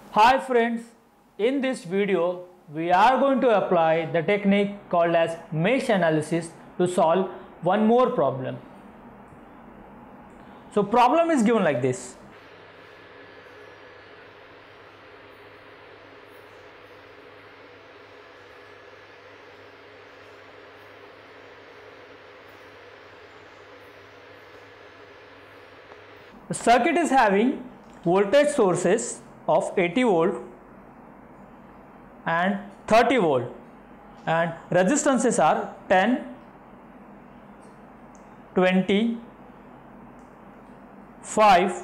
Hi friends, in this video we are going to apply the technique called as mesh analysis to solve one more problem. So problem is given like this. The circuit is having voltage sources of 80 volt and 30 volt and resistances are 10, 20, 5,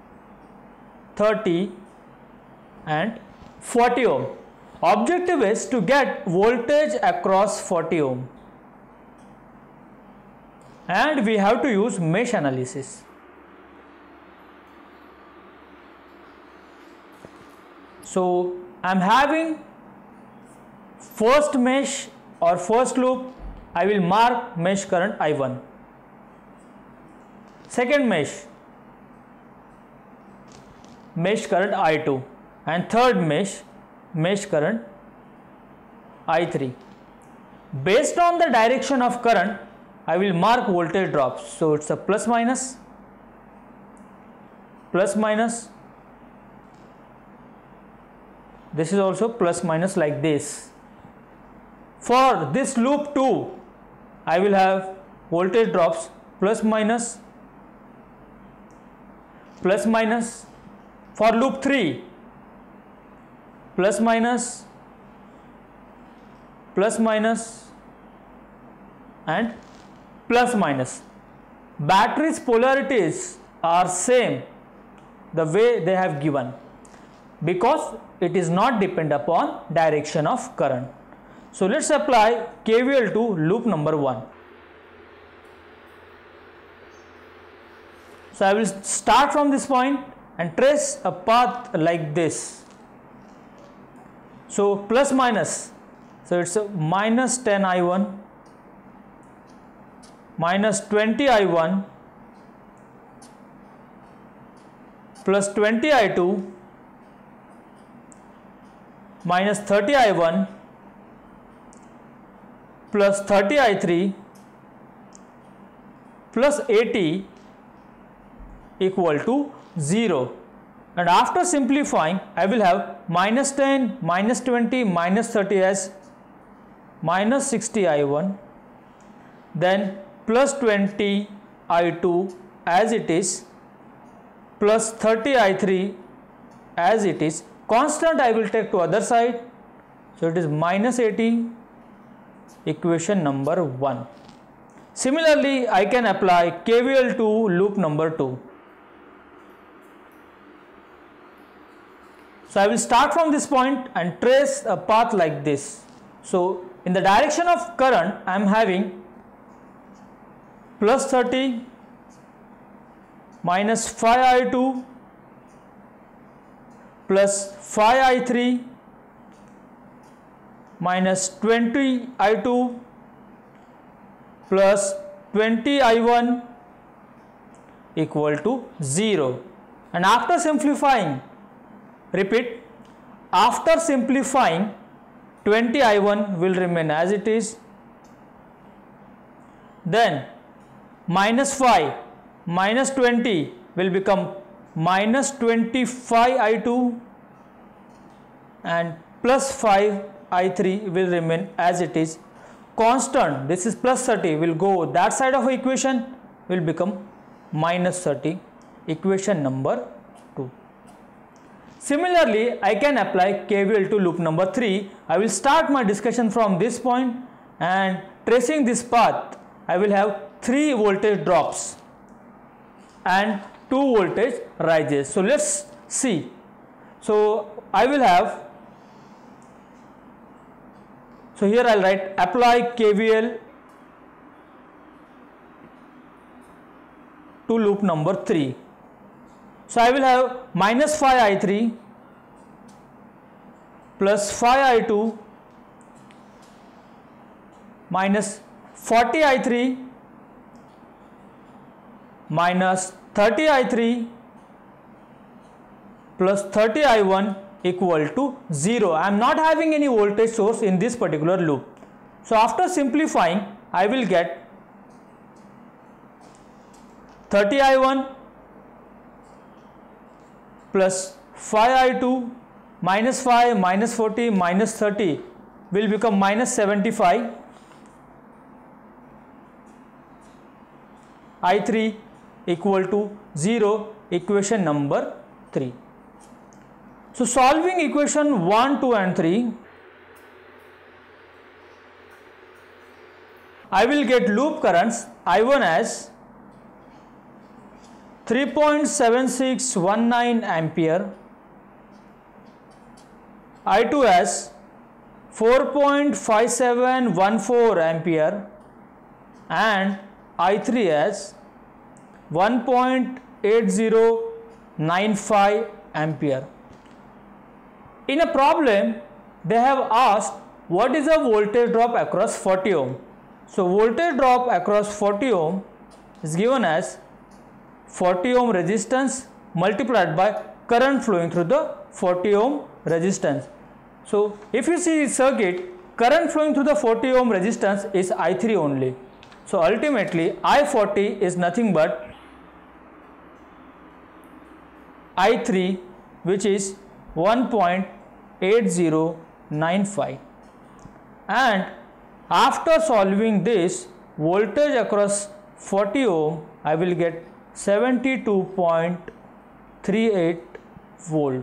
30 and 40 ohm. Objective is to get voltage across 40 ohm and we have to use mesh analysis. So I am having first mesh or first loop, I will mark mesh current I1. Second mesh current I2, and third mesh current I3. Based on the direction of current, I will mark voltage drops. So it's a plus minus. This is also plus minus like this. For this loop 2, I will have voltage drops plus minus. For loop 3, plus minus and plus minus. Batteries polarities are same the way they have given, because it is not depend upon direction of current. So let's apply KVL to loop number 1. So I will start from this point and trace a path like this. So plus minus, so it's a minus 10 I1, minus 20 I1, plus 20 I2, minus 30 I1, plus 30 I3, plus 80 equal to 0. And after simplifying, I will have minus 10, minus 20, minus 30 as minus 60 I1, then plus 20 I2 as it is, plus 30 I3 as it is. Constant I will take to other side, so it is minus 80, equation number 1. Similarly, I can apply KVL to loop number 2. So I will start from this point and trace a path like this. So in the direction of current, I am having plus 30, minus 5 I2, plus 5 I3, minus 20 I2, plus 20 I1 equal to 0. And after simplifying, repeat, after simplifying, 20 I1 will remain as it is. Then minus 5 minus 20 will become minus 25 I2 and plus 5 I3 will remain as it is. Constant, this is plus 30, will go that side of equation, will become minus 30, equation number 2. Similarly, I can apply KVL to loop number 3. I will start my discussion from this point and tracing this path, I will have 3 voltage drops and 2 voltage rises. So let's see. So I will have, so here I'll write apply KVL to loop number 3. So I will have minus 5 I3 plus 5 I2 minus 40 I3 minus 30 I3 plus 30 I1 equal to 0. I am not having any voltage source in this particular loop. So after simplifying, I will get 30I1 plus 5I2 minus 5 minus 40 minus 30 will become minus 75. I3 equal to 0, equation number 3. So solving equation 1, 2 and 3, I will get loop currents I1 as 3.7619 ampere, I2 as 4.5714 ampere and I3 as 1.8095 ampere. In a problem, they have asked what is the voltage drop across 40 ohm. So voltage drop across 40 ohm is given as 40 ohm resistance multiplied by current flowing through the 40 ohm resistance. So if you see the circuit, current flowing through the 40 ohm resistance is I3 only. So ultimately I40 is nothing but I3, which is 1.8095, and after solving this, voltage across 40 ohm I will get 72.38 volt.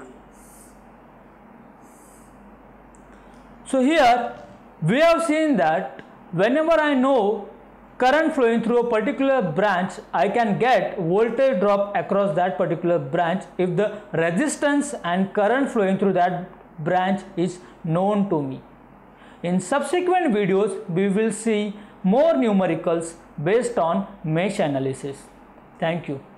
So here we have seen that whenever I know current flowing through a particular branch, I can get voltage drop across that particular branch if the resistance and current flowing through that branch is known to me. In subsequent videos, we will see more numericals based on mesh analysis. Thank you.